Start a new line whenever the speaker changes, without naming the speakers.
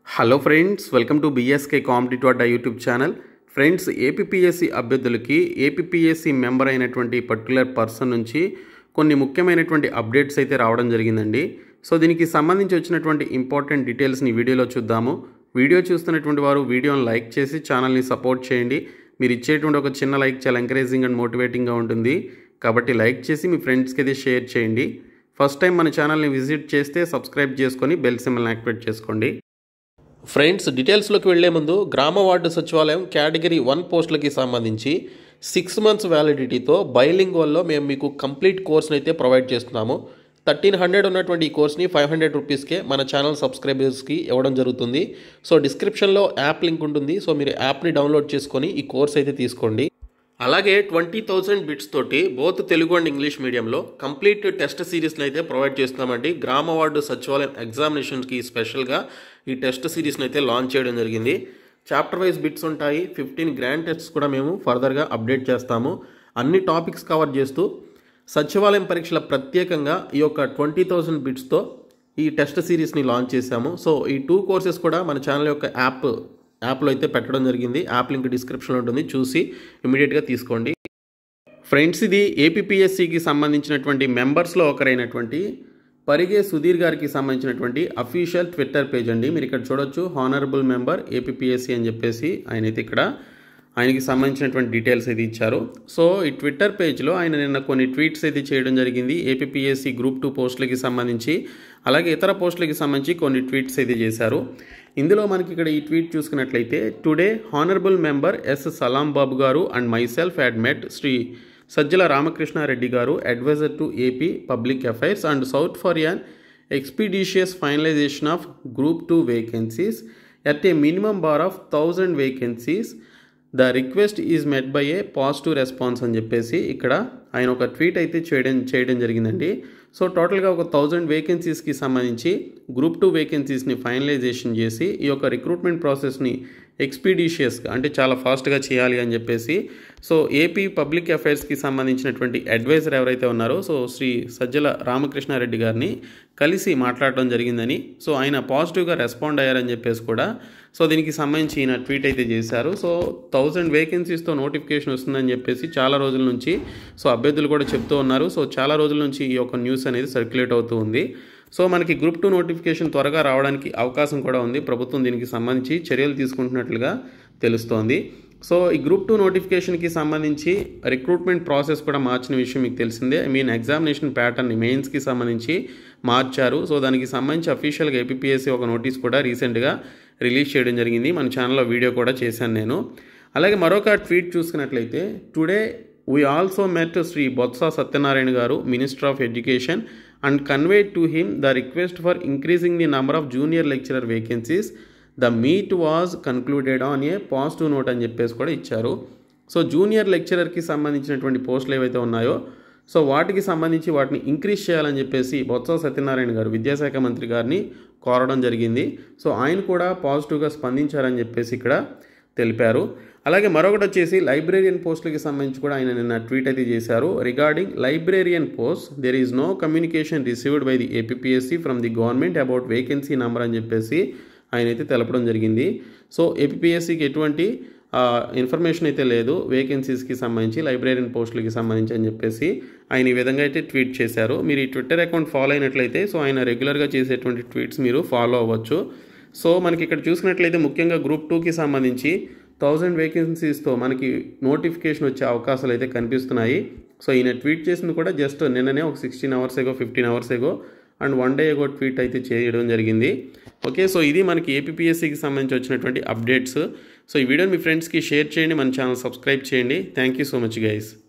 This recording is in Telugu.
Hello friends, welcome to BSK competitive Adda YouTube channel. Friends, APPSC అభ్యర్థులకి ఏపీపీఎస్సీ మెంబర్ అయినటువంటి పర్టికులర్ పర్సన్ నుంచి కొన్ని ముఖ్యమైనటువంటి అప్డేట్స్ అయితే రావడం జరిగిందండి. సో దీనికి సంబంధించి వచ్చినటువంటి ఇంపార్టెంట్ డీటెయిల్స్ని వీడియోలో చూద్దాము. వీడియో చూస్తున్నటువంటి వారు వీడియోని లైక్ చేసి ఛానల్ని సపోర్ట్ చేయండి. మీరు ఇచ్చేటువంటి ఒక చిన్న లైక్ చాలా ఎంకరేజింగ్ అండ్ మోటివేటింగ్గా ఉంటుంది. కాబట్టి లైక్ చేసి మీ ఫ్రెండ్స్కి అయితే షేర్ చేయండి. ఫస్ట్ టైం మన ఛానల్ని విజిట్ చేస్తే సబ్స్క్రైబ్ చేసుకొని బెల్ సింబల్ని యాక్టివేట్ చేసుకోండి. ఫ్రెండ్స్, డీటెయిల్స్లోకి వెళ్లే ముందు గ్రామ వార్డు సచివాలయం కేటగిరీ 1 పోస్టులకి సంబంధించి 6 months వ్యాలిడిటీతో బైలింగ్వల్లో మేము మీకు కంప్లీట్ కోర్స్ని అయితే ప్రొవైడ్ చేస్తున్నాము. 1300 ఉన్నటువంటి ఈ కోర్స్ని 500 రూపీస్కే మన ఛానల్ సబ్స్క్రైబర్స్కి ఇవ్వడం జరుగుతుంది. సో డిస్క్రిప్షన్లో యాప్ లింక్ ఉంటుంది. సో మీరు యాప్ని డౌన్లోడ్ చేసుకొని ఈ కోర్స్ అయితే తీసుకోండి. అలాగే 20,000 బిట్స్ తోటి బోత్ తెలుగు అండ్ ఇంగ్లీష్ మీడియంలో కంప్లీట్ టెస్ట్ సిరీస్ని అయితే ప్రొవైడ్ చేస్తున్నామండి. గ్రామ వార్డు సచివాలయం ఎగ్జామినేషన్కి స్పెషల్గా ఈ టెస్ట్ సిరీస్ని అయితే లాంచ్ చేయడం జరిగింది. చాప్టర్ వైజ్ బిట్స్ ఉంటాయి. 15 గ్రాండ్ టెస్ట్స్ కూడా మేము ఫర్దర్గా అప్డేట్ చేస్తాము. అన్ని టాపిక్స్ కవర్ చేస్తూ సచివాలయం పరీక్షల ప్రత్యేకంగా ఈ యొక్క 20,000 బిట్స్తో ఈ టెస్ట్ సిరీస్ని లాంచ్ చేశాము. సో ఈ 2 కోర్సెస్ కూడా మన ఛానల్ యొక్క యాప్లో అయితే పెట్టడం జరిగింది. యాప్ లింక్ డిస్క్రిప్షన్లో ఉంటుంది, చూసి ఇమీడియట్గా తీసుకోండి. ఫ్రెండ్స్, ఇది ఏపీపీఎస్సీకి సంబంధించినటువంటి మెంబర్స్లో ఒకరైనటువంటి పరిగే సుధీర్ గారికి సంబంధించినటువంటి అఫీషియల్ ట్విట్టర్ పేజ్ అండి. మీరు ఇక్కడ చూడొచ్చు, హానరబుల్ మెంబర్ ఏపీపీఎస్సీ అని చెప్పేసి ఆయనైతే ఇక్కడ ఆయనకి సంబంధించినటువంటి డీటెయిల్స్ అయితే ఇచ్చారు. సో ఈ ట్విట్టర్ పేజ్లో ఆయన నిన్న కొన్ని ట్వీట్స్ అయితే చేయడం జరిగింది. ఏపీపీఎస్సీ గ్రూప్ 2 పోస్టులకి సంబంధించి, అలాగే ఇతర పోస్టులకి సంబంధించి కొన్ని ట్వీట్స్ అయితే చేశారు. ఇందులో మనకి ఇక్కడ ఈ ట్వీట్ చూసుకున్నట్లయితే, today honourable member S Salam Babu గారు and myself had met Shri Sajjala Ramakrishna Reddy గారు, adviser to AP public affairs and sought for an expeditious finalisation of group 2 vacancies at a minimum bar of 1000 vacancies. The request is met by a positive response అని చెప్పేసి ఇక్కడ ఆయన ఒక ట్వీట్ అయితే చేయడం జరిగిందండి. సో టోటల్గా ఒక 1000 వేకెన్సీస్కి సంబంధించి గ్రూప్ 2 వేకెన్సీస్ని ఫైనలైజేషన్ చేసి ఈ యొక్క రిక్రూట్మెంట్ ప్రాసెస్ని ఎక్స్పీడిషియస్గా అంటే చాలా ఫాస్ట్గా చేయాలి అని చెప్పేసి సో ఏపీ పబ్లిక్ అఫైర్స్కి సంబంధించినటువంటి అడ్వైజర్ ఎవరైతే ఉన్నారో సో శ్రీ సజ్జల రామకృష్ణారెడ్డి గారిని కలిసి మాట్లాడడం జరిగిందని, సో ఆయన పాజిటివ్గా రెస్పాండ్ అయ్యారని చెప్పేసి కూడా సో దీనికి సంబంధించి ఈయన ట్వీట్ అయితే చేశారు. సో 1000 వేకెన్సీస్తో నోటిఫికేషన్ వస్తుందని చెప్పేసి చాలా రోజుల నుంచి సో అభ్యర్థులు కూడా చెప్తూ ఉన్నారు. సో చాలా రోజుల నుంచి ఈ యొక్క న్యూస్ అనేది సర్క్యులేట్ అవుతూ ఉంది. సో మనకి గ్రూప్ 2 నోటిఫికేషన్ త్వరగా రావడానికి అవకాశం కూడా ఉంది. ప్రభుత్వం దీనికి సంబంధించి చర్యలు తీసుకుంటున్నట్లుగా తెలుస్తోంది. సో ఈ గ్రూప్ 2 నోటిఫికేషన్కి సంబంధించి రిక్రూట్మెంట్ ప్రాసెస్ కూడా మార్చిన విషయం మీకు తెలిసిందే. ఎగ్జామినేషన్ ప్యాటర్న్ మెయిన్స్కి సంబంధించి మార్చారు. సో దానికి సంబంధించి అఫీషియల్గా ఏపీపీఎస్సీ ఒక నోటీస్ కూడా రీసెంట్గా రిలీజ్ చేయడం జరిగింది. మన ఛానల్లో వీడియో కూడా చేశాను నేను. అలాగే మరొక ట్వీట్ చూసుకున్నట్లయితే, today we also met Shri Botsa Satyanarayana గారు, minister of education, and conveyed to him the request for increasing the number of junior lecturer vacancies. The meet was concluded on a positive note అని చెప్పేసి కూడా ఇచ్చారు. సో జూనియర్ లెక్చరర్కి సంబంధించినటువంటి పోస్టులు ఏవైతే ఉన్నాయో సో వాటికి సంబంధించి వాటిని ఇంక్రీజ్ చేయాలని చెప్పేసి బొత్స సత్యనారాయణ గారు విద్యాశాఖ మంత్రి గారిని కోరడం జరిగింది. సో ఆయన కూడా పాజిటివ్గా స్పందించారని చెప్పేసి ఇక్కడ తెలిపారు. అలాగే మరొకటి వచ్చేసి లైబ్రేరియన్ పోస్టులకి సంబంధించి కూడా ఆయన నిన్న ట్వీట్ అయితే చేశారు. Regarding librarian post there is no communication received by the APPSC from the government about vacancy number అని చెప్పేసి ఆయన అయితే తెలపడం జరిగింది. సో ఏపీపీఎస్సీకి ఎటువంటి ఇన్ఫర్మేషన్ అయితే లేదు వేకెన్సీస్కి సంబంధించి, లైబ్రేరియన్ పోస్టులకి సంబంధించి అని చెప్పేసి ఆయన ఈ విధంగా అయితే ట్వీట్ చేశారు. మీరు ఈ ట్విట్టర్ అకౌంట్ ఫాలో అయినట్లయితే సో ఆయన రెగ్యులర్గా చేసేటువంటి ట్వీట్స్ మీరు ఫాలో అవ్వచ్చు. సో మనకి ఇక్కడ చూసినట్లయితే ముఖ్యంగా గ్రూప్ 2కి సంబంధించి 1000 వేకెన్సీస్తో మనకి నోటిఫికేషన్ వచ్చే అవకాశాలు అయితే కనిపిస్తున్నాయి. సో ఈయన ట్వీట్ చేసింది కూడా జస్ట్ నిన్ననే ఒక 16 hours ago 15 hours ago and 1 day ago tweet అయితే చేయడం జరిగింది. ఓకే, సో ఇది మనకి ఏపీపీఎస్సీకి సంబంధించి వచ్చినటువంటి అప్డేట్స్. సో ఈ వీడియోని మీ ఫ్రెండ్స్కి షేర్ చేయండి, మన ఛానల్ సబ్స్క్రైబ్ చేయండి. Thank you so much guys.